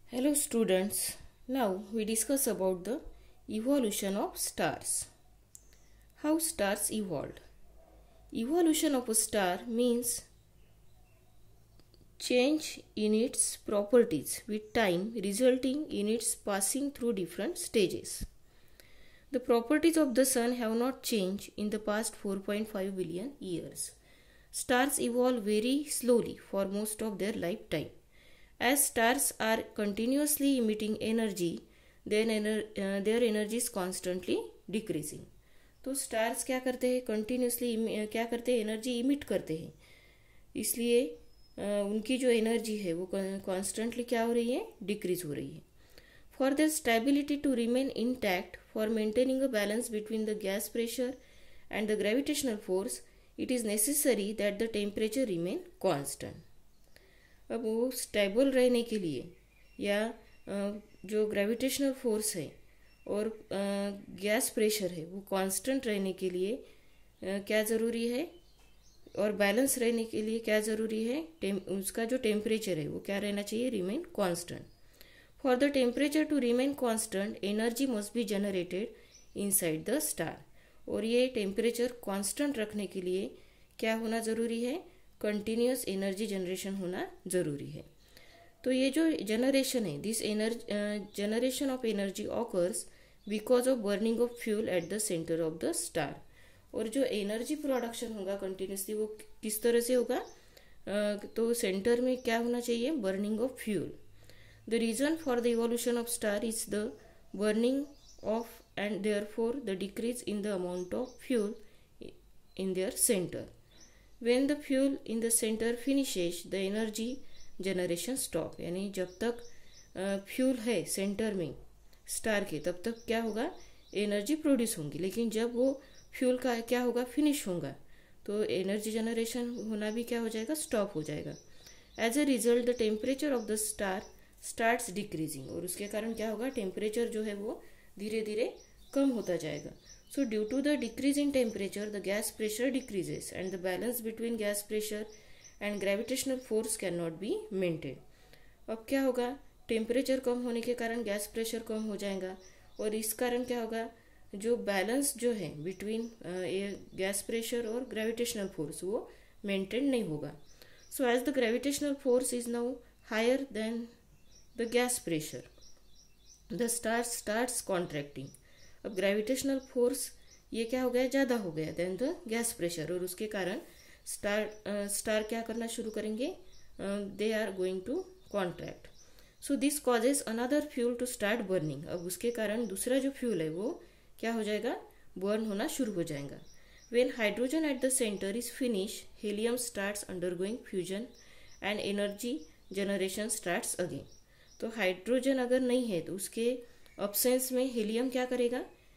Hello students, now we discuss about the evolution of stars. How stars evolved. Evolution of a star means change in its properties with time resulting in its passing through different stages. The properties of the sun have not changed in the past 4.5 billion years. Stars evolve very slowly for most of their lifetime. As stars are continuously emitting energy, their energy is constantly decreasing. तो stars क्या करते हैं, continuously क्या करते हैं, energy emit करते हैं. इसलिए उनकी जो एनर्जी है वो कॉन्स्टेंटली क्या हो रही है, डिक्रीज हो रही है. For the stability to remain intact, for maintaining a balance between the gas pressure and the gravitational force, it is necessary that the temperature remain constant. अब वो स्टेबल रहने के लिए या जो ग्रेविटेशनल फोर्स है और गैस प्रेशर है वो कांस्टेंट रहने के लिए क्या ज़रूरी है, और बैलेंस रहने के लिए क्या ज़रूरी है, उसका जो टेम्परेचर है वो क्या रहना चाहिए, remain constant. For the temperature to remain constant, energy must be generated inside the star. और ये टेम्परेचर कांस्टेंट रखने के लिए क्या होना ज़रूरी है, कंटिन्यूस एनर्जी जनरेशन होना ज़रूरी है. तो ये जो जनरेशन है, this generation of energy occurs because of burning of fuel at the centre of the star. और जो एनर्जी प्रोडक्शन होगा कंटिन्यूसली वो किस तरह से होगा, तो सेंटर में क्या होना चाहिए, burning of fuel. The reason for the evolution of star is the burning of and therefore the decrease in the amount of fuel in their centre. When the fuel in the center finishes, the energy generation stop. यानी जब तक fuel है centre में star के, तब तक क्या होगा, एनर्जी प्रोड्यूस होंगी. लेकिन जब वो फ्यूल का क्या होगा, फिनिश होगा, तो एनर्जी जनरेशन होना भी क्या हो जाएगा, स्टॉप हो जाएगा. As a result the temperature of the star starts decreasing. और उसके कारण क्या होगा, टेम्परेचर जो है वो धीरे धीरे कम होता जाएगा. So due to the decrease in temperature, the gas pressure decreases and the balance between gas pressure and gravitational force cannot be maintained. अब क्या होगा, टेम्परेचर कम होने के कारण गैस प्रेशर कम हो जाएगा और इस कारण क्या होगा, जो बैलेंस जो है बिटवीन गैस प्रेशर और ग्रेविटेशनल फोर्स वो मेंटेन नहीं होगा. So as the gravitational force is now higher than the gas pressure, the star starts contracting. अब ग्रेविटेशनल फोर्स ये क्या हो गया, ज़्यादा हो गया देन द गैस प्रेशर, और उसके कारण स्टार क्या करना शुरू करेंगे, they are going to contract. So this causes another fuel to start burning. अब उसके कारण दूसरा जो फ्यूल है वो क्या हो जाएगा, बर्न होना शुरू हो जाएगा. When hydrogen at the centre is finish, helium starts undergoing fusion and energy generation starts again. तो हाइड्रोजन अगर नहीं है तो उसके अब्सेंस में हीलियम क्या करेगा,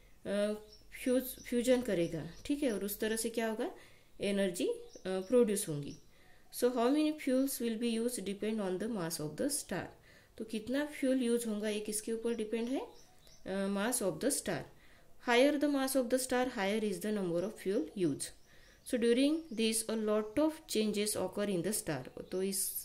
फ्यूजन करेगा, ठीक है, और उस तरह से क्या होगा, एनर्जी प्रोड्यूस होंगी. So how many fuels will be use depend on the mass of the star. तो कितना फ्यूल यूज होगा ये किसके ऊपर डिपेंड है, mass of the star. Higher the mass of the star, higher is the number of fuel use. So during this a lot of changes occur in the star. तो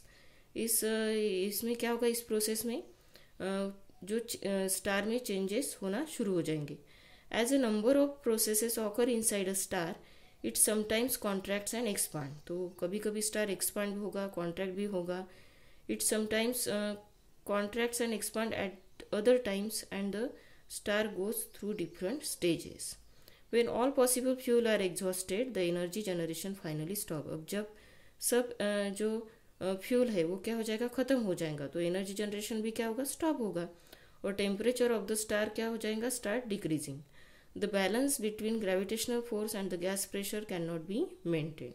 इसमें क्या होगा, इस प्रोसेस में जो स्टार में changes होना शुरू हो जाएंगे. As a number of processes occur inside a star, it sometimes contracts and expand. तो कभी कभी स्टार एक्सपांड भी होगा, कॉन्ट्रैक्ट भी होगा. It sometimes contracts and expand at other times and the star goes through different stages. When all possible fuel are exhausted, the energy generation finally stop. अब जब सब जो फ्यूल है वो क्या हो जाएगा, ख़त्म हो जाएगा, तो एनर्जी जनरेशन भी क्या होगा, स्टॉप होगा, और टेम्परेचर ऑफ द स्टार क्या हो जाएगा, start decreasing. The balance between gravitational force and the gas pressure can not be maintain.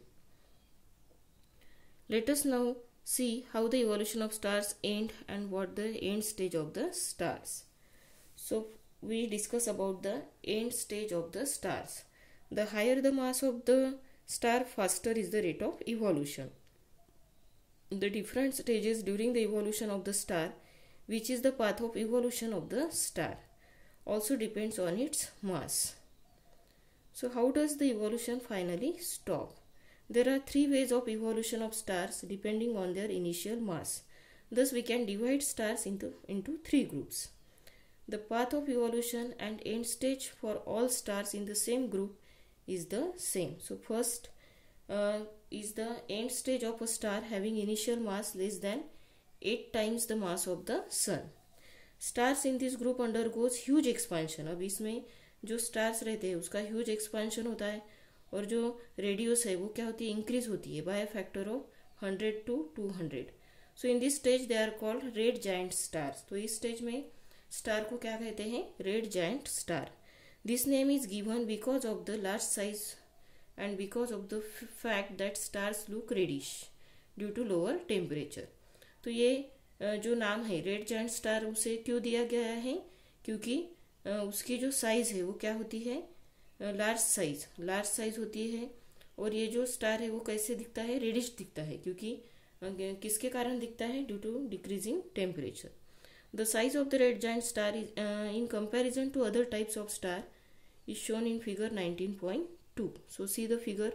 Let us now see how the evolution of stars and and what the end stage of the stars. So we discuss about the end stage of the stars. The higher the mass of the star, faster is the rate of evolution. The different stages during the evolution of the star, which is the path of evolution of the star, also depends on its mass. So how does the evolution finally stop? There are three ways of evolution of stars depending on their initial mass. Thus we can divide stars into three groups. The path of evolution and end stage for all stars in the same group is the same. So first is the end stage of a star having initial mass less than 8 times the mass of the sun. Stars in this group undergoes huge expansion. अब इसमें जो stars रहते हैं उसका huge expansion होता है और जो radius है वो क्या होती है, इंक्रीज होती है by a factor of 100 to 200. So in this stage they are called red giant stars. तो इस stage में स्टार को क्या कहते हैं, red giant star. This name is given because of the large size and because of the fact that stars look reddish due to lower temperature. तो ये जो नाम है रेड जायंट स्टार उसे क्यों दिया गया है, क्योंकि उसकी जो साइज है वो क्या होती है, लार्ज साइज होती है. और ये जो स्टार है वो कैसे दिखता है, रेडिश दिखता है, क्योंकि किसके कारण दिखता है, due to decreasing temperature. The size of the red giant star is, in comparison to other types of star is shown in figure 19.2. So see the figure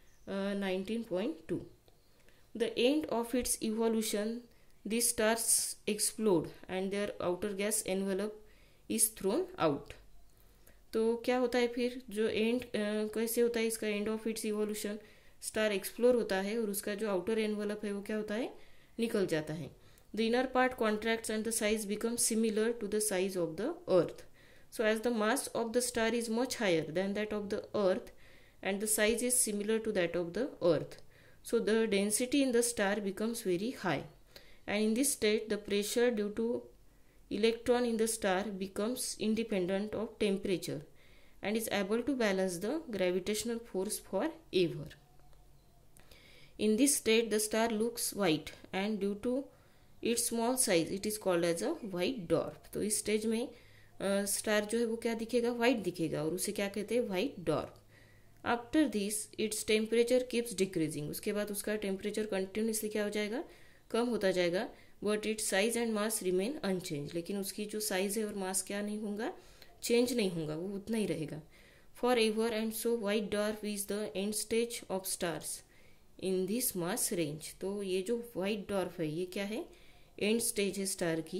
19.2. The end of its evolution, these stars explode and their outer gas envelope is thrown out. तो क्या होता है फिर, जो and कैसे होता है इसका, end of its evolution, star explore होता है और उसका जो आउटर एनवेलप है वो क्या होता है, निकल जाता है. The inner part contracts and the size becomes similar to the size of the earth. So as the mass of the star is much higher than that of the earth and the size is similar to that of the earth, so the density in the star becomes very high, and in this state the pressure due to electron in the star becomes independent of temperature and is able to balance the gravitational force forever. In this state the star looks white and due to its small size it is called as a white dwarf. तो इस stage में star जो है वो क्या दिखेगा, white दिखेगा, और उसे क्या कहते हैं, white dwarf. After this its temperature keeps decreasing. उसके बाद उसका टेम्परेचर कंटिन्यूसली क्या हो जाएगा, कम होता जाएगा. But its size and mass remain unchange. लेकिन उसकी जो साइज है और मास क्या नहीं होगा, चेंज नहीं होगा, वो उतना ही रहेगा forever. And so white dwarf is the end stage of stars in this mass range. तो ये जो वाइट डॉर्फ है ये क्या है, एंड स्टेज है स्टार की.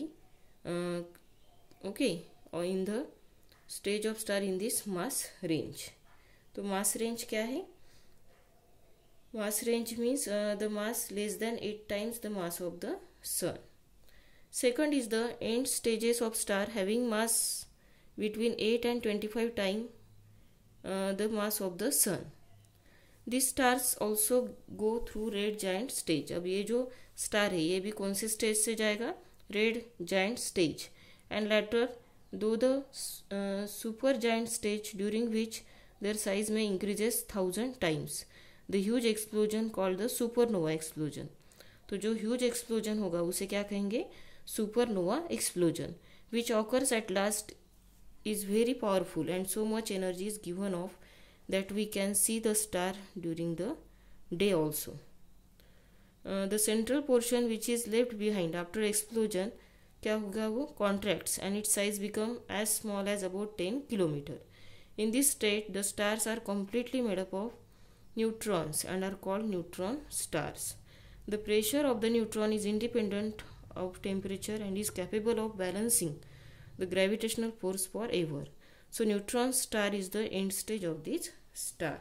ओके, और in the stage of star in this mass range. तो मास रेंज क्या है, mass range means the mass less than 8 times the mass of the sun. Second is the end stages of star having mass between 8 and 25 time the mass of the sun. This stars also go through red giant stage. अब ये जो star है ये भी कौन से stage से जाएगा, red giant stage. And later to the supergiant stage during which their size में increases 1000 times the huge explosion called the supernova explosion. तो जो ह्यूज एक्सप्लोजन होगा उसे क्या कहेंगे, supernova explosion, which occurs at last is very powerful and so much energy is given off that we can see the star during the day also. The central portion which is left behind after explosion क्या होगा, वो contracts and its size become as small as about 10 kilometer. In this state the stars are completely made up of neutrons and are called neutron stars. The pressure of the neutron is independent of temperature and is capable of balancing the gravitational force forever. So neutron star is the end stage of this star.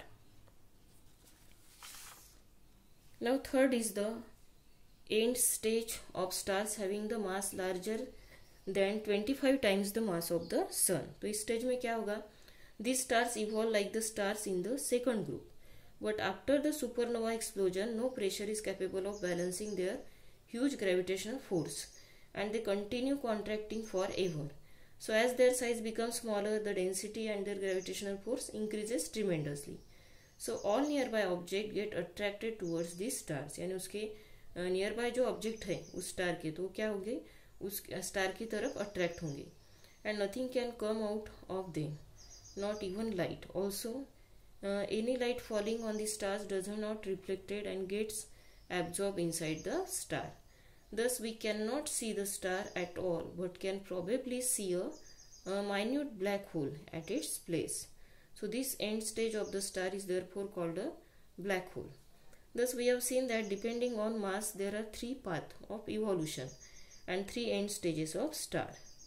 Now third is the end stage of stars having the mass larger than 25 times the mass of the sun. तो इस stage में क्या होगा, these stars evolve like the stars in the second group, but after the supernova explosion no pressure is capable of balancing their huge gravitational force and they continue contracting forever. So as their size becomes smaller, the density and their gravitational force increases tremendously. So all nearby objects get attracted towards these stars. यानी उसके nearby जो object है उस star के, तो क्या होंगे, उस स्टार की तरफ अट्रैक्ट होंगे. And nothing can come out of them, not even light. Also any light falling on the stars does not reflected and gets absorb inside the star. Thus we cannot see the star at all but can probably see a minute black hole at its place. So this end stage of the star is therefore called a black hole. Thus we have seen that depending on mass there are three paths of evolution and three end stages of star.